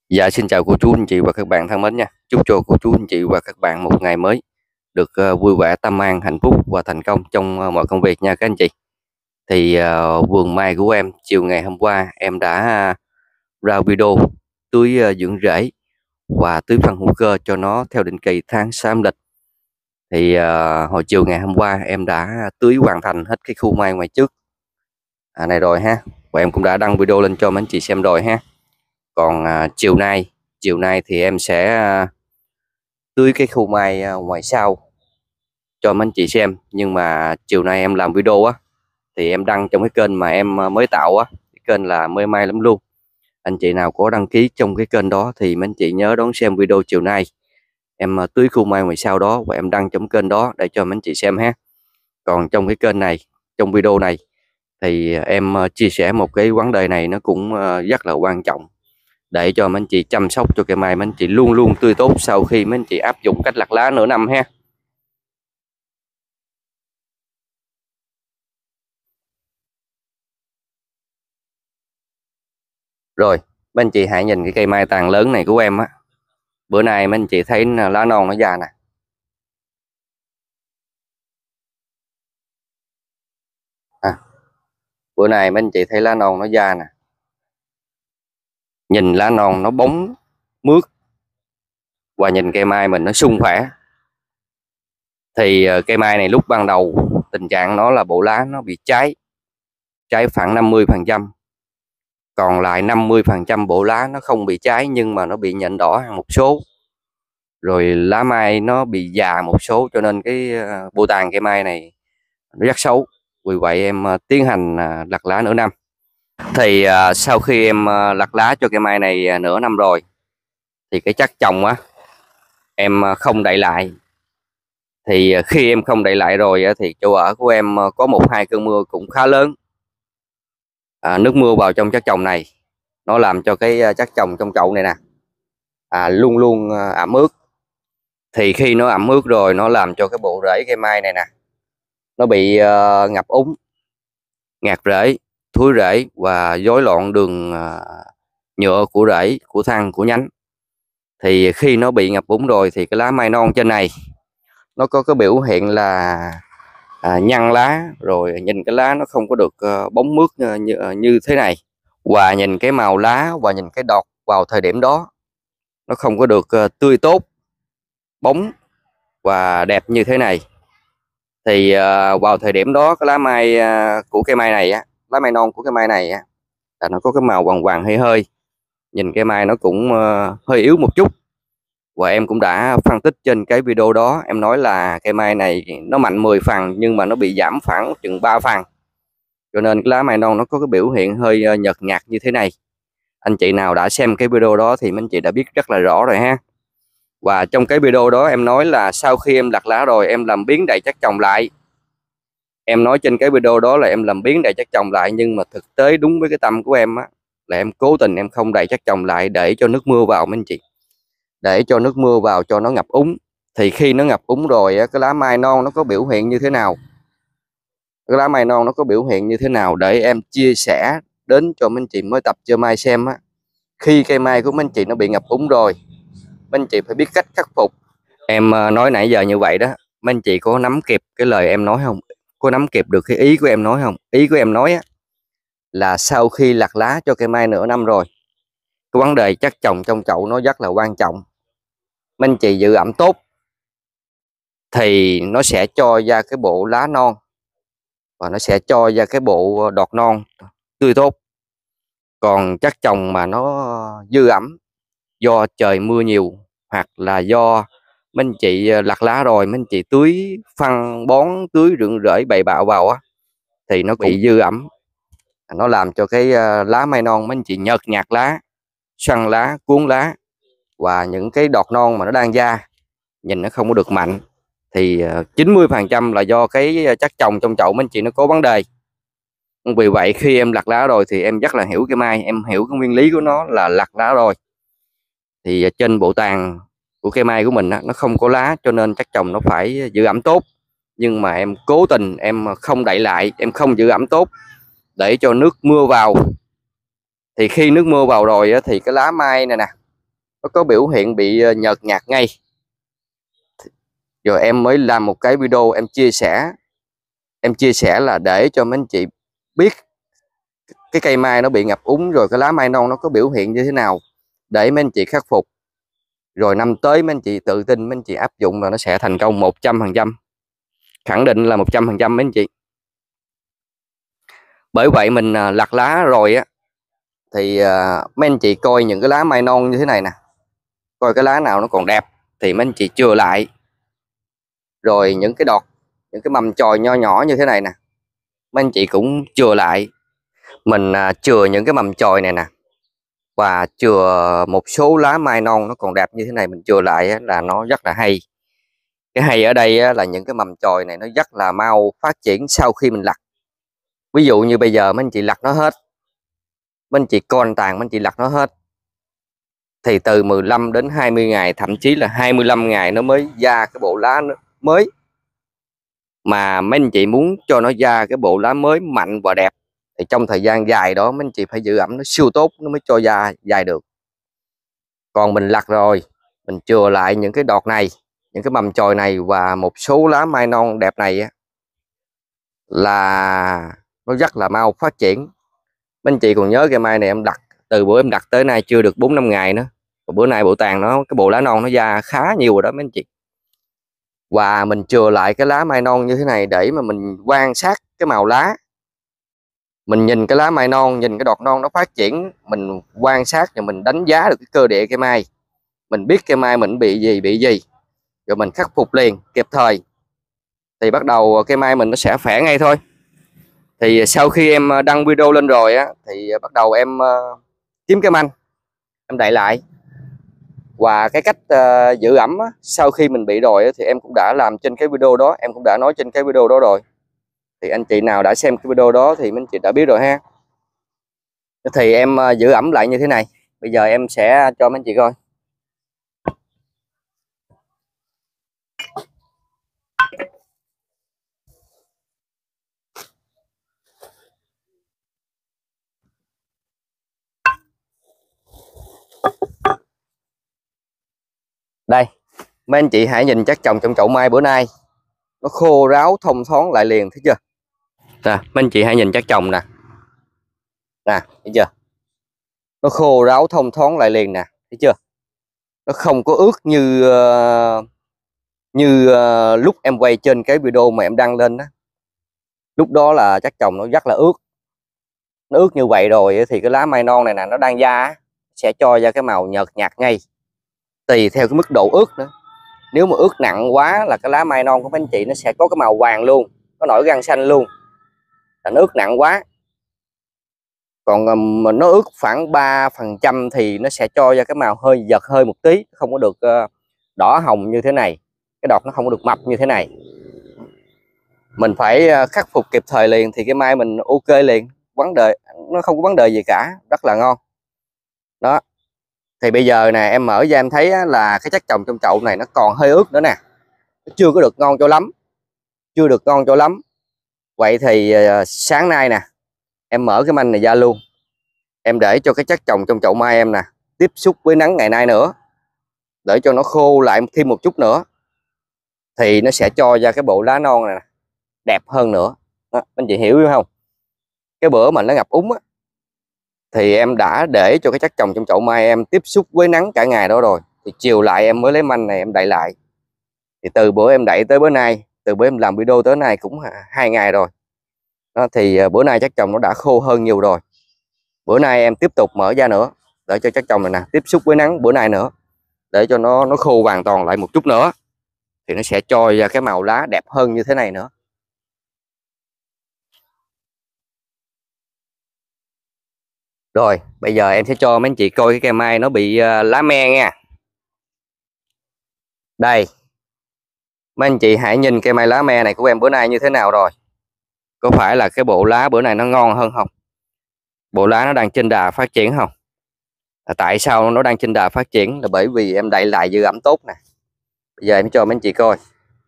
Dạ, xin chào cô chú anh chị và các bạn thân mến nha. Chúc cho cô chú anh chị và các bạn một ngày mới được vui vẻ, tâm an, hạnh phúc và thành công trong mọi công việc nha các anh chị. Thì vườn mai của em chiều ngày hôm qua em đã ra video tưới dưỡng rễ và tưới phân hữu cơ cho nó theo định kỳ tháng 6 âm lịch. Thì hồi chiều ngày hôm qua em đã tưới hoàn thành hết cái khu mai ngoài trước này rồi ha. Và em cũng đã đăng video lên cho mấy anh chị xem rồi ha. Còn chiều nay thì em sẽ tưới cái khu mai ngoài sau cho mấy anh chị xem. Nhưng mà chiều nay em làm video á thì em đăng trong cái kênh mà em mới tạo á, cái kênh là Mê Mai Lắm Luôn. Anh chị nào có đăng ký trong cái kênh đó thì mấy anh chị nhớ đón xem video chiều nay em tưới khu mai ngoài sau đó, và em đăng trong kênh đó để cho mấy anh chị xem ha. Còn trong cái kênh này, trong video này thì em chia sẻ một cái vấn đề này, nó cũng rất là quan trọng để cho mấy anh chị chăm sóc cho cây mai mấy anh chị luôn luôn tươi tốt sau khi mấy anh chị áp dụng cách lặt lá nửa năm ha. Rồi, mấy anh chị hãy nhìn cái cây mai tàn lớn này của em á. Bữa nay mấy anh chị thấy lá non nó già nè. Bữa nay mấy anh chị thấy lá non nó già nè. Nhìn lá non nó bóng mướt, và nhìn cây mai mình nó sung khỏe. Thì cây mai này lúc ban đầu tình trạng nó là bộ lá nó bị cháy khoảng 50%. Còn lại 50% bộ lá nó không bị cháy nhưng mà nó bị nhện đỏ một số. Rồi lá mai nó bị già một số, cho nên cái bộ tàn cây mai này nó rất xấu. Vì vậy em tiến hành lặt lá nửa năm. Thì sau khi em lặt lá cho cây mai này nửa năm rồi thì cái chất trồng á em không đậy lại. Thì khi em không đậy lại rồi thì chỗ ở của em có 1-2 cơn mưa cũng khá lớn. Nước mưa vào trong chất trồng này nó làm cho cái chất trồng trong chậu này nè luôn luôn ẩm ướt. Thì khi nó ẩm ướt rồi nó làm cho cái bộ rễ cây mai này nè nó bị ngập úng, ngạt rễ, thúi rễ và rối loạn đường nhựa của rễ, của thân, của nhánh. Thì khi nó bị ngập úng rồi thì cái lá mai non trên này nó có cái biểu hiện là nhăn lá, rồi nhìn cái lá nó không có được bóng mướt như thế này. Và nhìn cái màu lá và nhìn cái đọt vào thời điểm đó nó không có được tươi tốt, bóng và đẹp như thế này. Thì vào thời điểm đó cái lá mai của cây mai này á, lá mai non của cây mai này á, là nó có cái màu vàng vàng hơi hơi, nhìn cây mai nó cũng hơi yếu một chút. Và em cũng đã phân tích trên cái video đó, em nói là cây mai này nó mạnh 10 phần nhưng mà nó bị giảm khoảng chừng 3 phần, cho nên cái lá mai non nó có cái biểu hiện hơi nhợt nhạt như thế này. Anh chị nào đã xem cái video đó thì anh chị đã biết rất là rõ rồi ha. Và trong cái video đó em nói là sau khi em lặt lá rồi em làm biến đầy chất trồng lại. Em nói trên cái video đó là em làm biến đầy chất trồng lại, nhưng mà thực tế đúng với cái tâm của em á, là em cố tình em không đầy chất trồng lại để cho nước mưa vào mấy anh chị. Để cho nước mưa vào cho nó ngập úng. Thì khi nó ngập úng rồi cái lá mai non nó có biểu hiện như thế nào? Cái lá mai non nó có biểu hiện như thế nào để em chia sẻ đến cho mấy anh chị mới tập chơi mai xem á. Khi cây mai của mấy anh chị nó bị ngập úng rồi, mấy anh chị phải biết cách khắc phục. Em nói nãy giờ như vậy đó, mấy anh chị có nắm kịp cái lời em nói không? Có nắm kịp được cái ý của em nói không? Ý của em nói á là sau khi lặt lá cho cây mai nửa năm rồi, cái vấn đề chất trồng trong chậu nó rất là quan trọng. Mấy anh chị giữ ẩm tốt thì nó sẽ cho ra cái bộ lá non, và nó sẽ cho ra cái bộ đọt non tươi tốt. Còn chất trồng mà nó dư ẩm do trời mưa nhiều, hoặc là do mấy anh chị lặt lá rồi mấy anh chị tưới phân bón, tưới rượng rễ bậy bạo vào á, thì nó bị dư ẩm, nó làm cho cái lá mai non mấy anh chị nhợt nhạt lá, xoăn lá, cuốn lá, và những cái đọt non mà nó đang ra nhìn nó không có được mạnh. Thì 90% là do cái chất trồng trong chậu mấy anh chị nó có vấn đề. Vì vậy khi em lặt lá rồi thì em rất là hiểu cây mai, em hiểu cái nguyên lý của nó là lặt lá rồi thì trên bộ tàn của cây mai của mình nó không có lá, cho nên chất trồng nó phải giữ ẩm tốt. Nhưng mà em cố tình em không đậy lại, em không giữ ẩm tốt để cho nước mưa vào. Thì khi nước mưa vào rồi thì cái lá mai này nè, nó có biểu hiện bị nhợt nhạt ngay. Rồi em mới làm một cái video em chia sẻ là để cho mấy anh chị biết cái cây mai nó bị ngập úng rồi cái lá mai non nó có biểu hiện như thế nào để mấy anh chị khắc phục. Rồi năm tới mấy anh chị tự tin, mấy anh chị áp dụng là nó sẽ thành công 100%. Khẳng định là 100% mấy anh chị. Bởi vậy mình lặt lá rồi á thì mấy anh chị coi những cái lá mai non như thế này nè, coi cái lá nào nó còn đẹp thì mấy anh chị chừa lại. Rồi những cái đọt, những cái mầm chồi nho nhỏ như thế này nè, mấy anh chị cũng chừa lại. Mình chừa những cái mầm chồi này nè, và chừa một số lá mai non nó còn đẹp như thế này, mình chừa lại á, là nó rất là hay. Cái hay ở đây á, là những cái mầm chồi này nó rất là mau phát triển sau khi mình lặt. Ví dụ như bây giờ mấy anh chị lặt nó hết, mấy anh chị con tàn, mấy anh chị lặt nó hết thì từ 15 đến 20 ngày, thậm chí là 25 ngày nó mới ra cái bộ lá mới. Mà mấy anh chị muốn cho nó ra cái bộ lá mới mạnh và đẹp thì trong thời gian dài đó mấy anh chị phải giữ ẩm nó siêu tốt nó mới cho ra dài được. Còn mình lặt rồi, mình chừa lại những cái đọt này, những cái mầm chồi này và một số lá mai non đẹp này á, là nó rất là mau phát triển. Mấy anh chị còn nhớ cây mai này em đặt từ bữa em đặt tới nay chưa được 4-5 ngày nữa, và bữa nay bộ tàn nó, cái bộ lá non nó ra khá nhiều rồi đó mấy anh chị. Và mình chừa lại cái lá mai non như thế này để mà mình quan sát cái màu lá. Mình nhìn cái lá mai non, nhìn cái đọt non nó phát triển, mình quan sát và mình đánh giá được cái cơ địa cây mai. Mình biết cây mai mình bị gì, rồi mình khắc phục liền kịp thời thì bắt đầu cây mai mình nó sẽ khỏe ngay thôi. Thì sau khi em đăng video lên rồi á thì bắt đầu em kiếm cái manh em đậy lại. Và cái cách giữ ẩm á, sau khi mình bị rồi á, thì em cũng đã làm trên cái video đó, em cũng đã nói trên cái video đó rồi. Thì anh chị nào đã xem cái video đó thì mấy anh chị đã biết rồi ha. Thì em giữ ẩm lại như thế này. Bây giờ em sẽ cho mấy anh chị coi. Đây, mấy anh chị hãy nhìn chất trồng trong chậu mai bữa nay nó khô ráo thông thoáng lại liền, thấy chưa? Nè, mấy anh chị hãy nhìn chất trồng nè. Nè, thấy chưa? Nó khô ráo thông thoáng lại liền nè, thấy chưa? Nó không có ướt như lúc em quay trên cái video mà em đăng lên đó. Lúc đó là chất trồng nó rất là ướt. Nó ướt như vậy rồi thì cái lá mai non này nè nó đang ra sẽ cho ra cái màu nhợt nhạt ngay. Tùy theo cái mức độ ướt nữa. Nếu mà ướt nặng quá là cái lá mai non của mấy anh chị nó sẽ có cái màu vàng luôn, nó nổi gân xanh luôn. Là nó ướt nặng quá. Còn mình nó ướt khoảng 3% thì nó sẽ cho ra cái màu hơi giật hơi một tí, không có được đỏ hồng như thế này. Cái đọt nó không có được mập như thế này. Mình phải khắc phục kịp thời liền thì cái mai mình ok liền, vấn đề nó không có vấn đề gì cả, rất là ngon. Đó. Thì bây giờ nè em mở ra em thấy là cái chất trồng trong chậu này nó còn hơi ướt nữa nè. Nó chưa có được ngon cho lắm. Chưa được ngon cho lắm. Vậy thì sáng nay nè em mở cái manh này ra luôn. Em để cho cái chất trồng trong chậu mai em nè tiếp xúc với nắng ngày nay nữa, để cho nó khô lại thêm một chút nữa thì nó sẽ cho ra cái bộ lá non này đẹp hơn nữa. Đó, anh chị hiểu không? Cái bữa mà nó ngập úng á, thì em đã để cho cái chất trồng trong chậu mai em tiếp xúc với nắng cả ngày đó rồi, thì chiều lại em mới lấy manh này em đậy lại. Thì từ bữa em đậy tới bữa nay, từ bữa em làm video tới nay cũng 2 ngày rồi đó, thì bữa nay chất trồng nó đã khô hơn nhiều rồi. Bữa nay em tiếp tục mở ra nữa để cho chất trồng này nè tiếp xúc với nắng bữa nay nữa, để cho nó khô hoàn toàn lại một chút nữa thì nó sẽ cho ra cái màu lá đẹp hơn như thế này nữa. Rồi bây giờ em sẽ cho mấy anh chị coi cái cây mai nó bị lá me nha. Đây, mấy anh chị hãy nhìn cây mai lá me này của em bữa nay như thế nào rồi. Có phải là cái bộ lá bữa nay nó ngon hơn không? Bộ lá nó đang trên đà phát triển không? Tại sao nó đang trên đà phát triển? Là bởi vì em đậy lại giữ ẩm tốt nè. Bây giờ em cho mấy anh chị coi.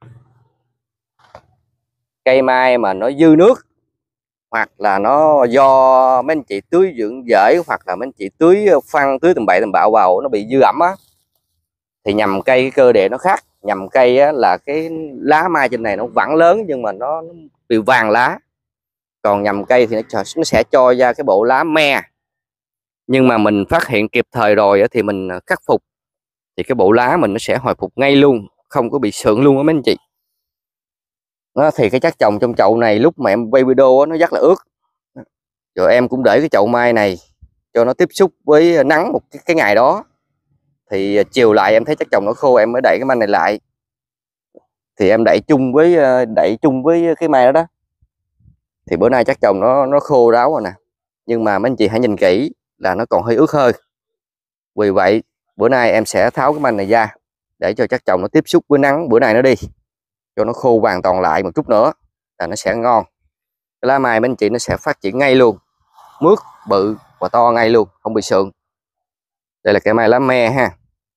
Cây mai mà nó dư nước, hoặc là nó do mấy anh chị tưới dưỡng rễ, hoặc là mấy anh chị tưới phân, tưới tầm bậy tầm bạo vào, nó bị dư ẩm á, thì nhầm cây cái cơ địa nó khác. Nhầm cây á, là cái lá mai trên này nó vẫn lớn nhưng mà nó bị vàng lá, còn nhầm cây thì nó sẽ cho ra cái bộ lá me. Nhưng mà mình phát hiện kịp thời rồi á, thì mình khắc phục thì cái bộ lá mình nó sẽ hồi phục ngay luôn, không có bị sượng luôn á mấy anh chị. Đó, thì cái chất trồng trong chậu này lúc mà em quay video á, nó rất là ướt, rồi em cũng để cái chậu mai này cho nó tiếp xúc với nắng một cái ngày đó, thì chiều lại em thấy chất trồng nó khô em mới đậy cái manh này lại, thì em đậy chung với cái mai đó đó, thì bữa nay chất trồng nó khô ráo rồi nè. Nhưng mà mấy anh chị hãy nhìn kỹ là nó còn hơi ướt hơi, vì vậy bữa nay em sẽ tháo cái manh này ra để cho chất trồng nó tiếp xúc với nắng bữa nay nó đi, cho nó khô hoàn toàn lại một chút nữa là nó sẽ ngon. Cái lá mai mấy anh chị nó sẽ phát triển ngay luôn, mướt bự và to ngay luôn, không bị sượng. Đây là cây mai lá me ha.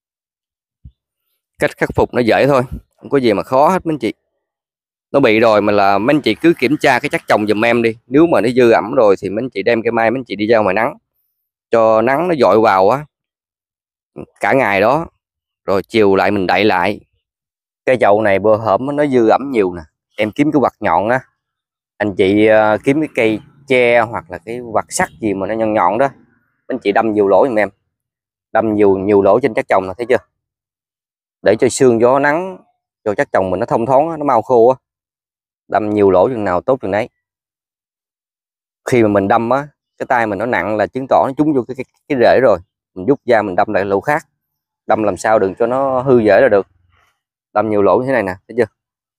Cách khắc phục nó dễ thôi, không có gì mà khó hết mấy anh chị. Nó bị rồi mà là mấy anh chị cứ kiểm tra cái chất trồng giùm em đi. Nếu mà nó dư ẩm rồi thì mấy anh chị đem cây mai mấy anh chị đi ra ngoài nắng, cho nắng nó dội vào á cả ngày đó, rồi chiều lại mình đậy lại. Cây chậu này bữa hổm nó dư ẩm nhiều nè, em kiếm cái quạt nhọn á, anh chị kiếm cái cây tre hoặc là cái quạt sắt gì mà nó nhọn nhọn đó, anh chị đâm nhiều lỗ giùm em, đâm nhiều lỗ trên chất trồng là thấy chưa, để cho sương gió nắng cho chất trồng mình nó thông thoáng, nó mau khô á. Đâm nhiều lỗ chừng nào tốt chừng đấy. Khi mà mình đâm á, cái tay mình nó nặng là chứng tỏ nó trúng vô cái rễ rồi, mình rút ra mình đâm lại lỗ khác, đâm làm sao đừng cho nó hư rễ là được. Đâm nhiều lỗ như thế này nè, thấy chưa.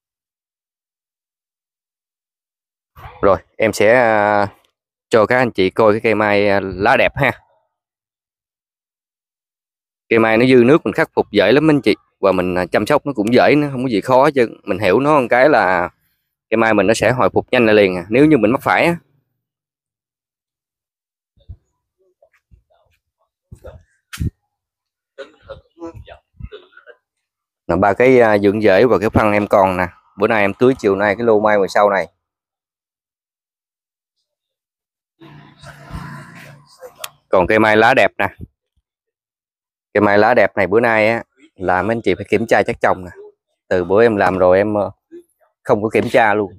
Rồi em sẽ cho các anh chị coi cái cây mai lá đẹp ha. Cây mai nó dư nước mình khắc phục dễ lắm anh chị, và mình chăm sóc nó cũng dễ, nó không có gì khó chứ. Mình hiểu nó một cái là cây mai mình nó sẽ hồi phục nhanh liền nếu như mình mắc phải á. Là ba cái dưỡng rễ và cái phân em còn nè, bữa nay em tưới chiều nay cái lô mai ngoài sau này. Còn cây mai lá đẹp nè, cây mai lá đẹp này bữa nay á là mấy anh chị phải kiểm tra chất trồng nè. Từ bữa em làm rồi em không có kiểm tra luôn.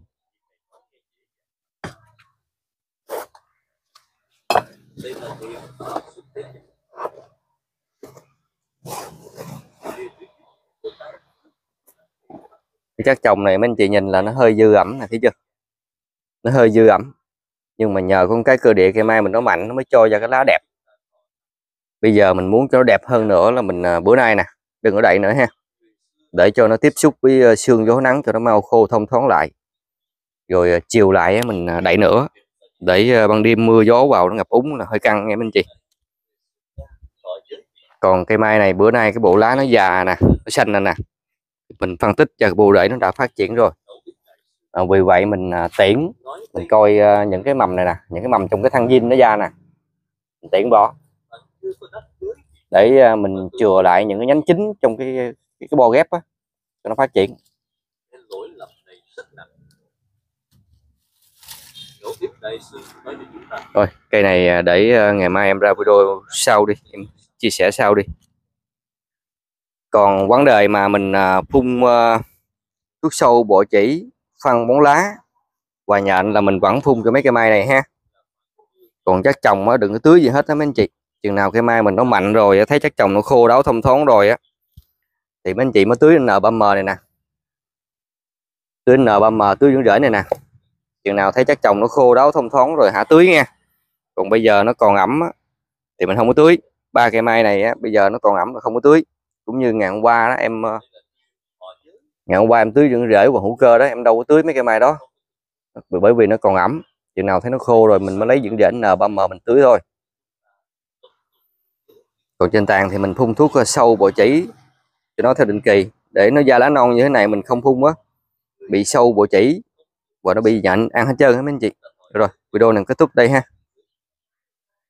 Cái chất trồng này mấy anh chị nhìn là nó hơi dư ẩm nè, thấy chưa, nó hơi dư ẩm, nhưng mà nhờ con cái cơ địa cây mai mình nó mạnh nó mới cho ra cái lá đẹp. Bây giờ mình muốn cho nó đẹp hơn nữa là mình bữa nay nè, đừng có đậy nữa ha, để cho nó tiếp xúc với sương gió nắng cho nó mau khô thông thoáng lại, rồi chiều lại mình đậy nữa, để ban đêm mưa gió vào nó ngập úng là hơi căng nghe anh chị. Còn cây mai này bữa nay cái bộ lá nó già nè, nó xanh nè, mình phân tích cho bộ rễ nó đã phát triển rồi. Vì vậy mình tiễn, mình coi những cái mầm này nè, những cái mầm trong cái thân dinh nó ra nè, mình tiễn bỏ để mình chừa lại những cái nhánh chính trong cái bo ghép á cho nó phát triển. Rồi cây này để ngày mai em ra video sau đi, em chia sẻ sau đi. Còn vấn đề mà mình phun thuốc sâu bọ chỉ, phân bón lá và nhện là mình vẫn phun cho mấy cây mai này ha. Còn chất trồng á đừng có tưới gì hết đó mấy anh chị. Chừng nào cây mai mình nó mạnh rồi, thấy chất trồng nó khô đáo thông thoáng rồi á, thì mấy anh chị mới tưới N3M này nè, tưới N3M, tưới dưỡng rễ này nè. Chừng nào thấy chất trồng nó khô đáo thông thoáng rồi hả tưới nha. Còn bây giờ nó còn ẩm á, thì mình không có tưới. Ba cây mai này á, bây giờ nó còn ẩm là không có tưới. Cũng như ngày hôm qua đó ngày hôm qua em tưới dưỡng rễ và hữu cơ đó, em đâu có tưới mấy cây mai đó, bởi vì nó còn ẩm. Chừng nào thấy nó khô rồi mình mới lấy dưỡng rễ N3M mình tưới thôi. Còn trên tàn thì mình phun thuốc sâu bọ chỉ cho nó theo định kỳ, để nó ra lá non như thế này mình không phun á, bị sâu bọ chỉ và nó bị nhện ăn hết trơn hết mấy anh chị. Rồi video này kết thúc đây ha.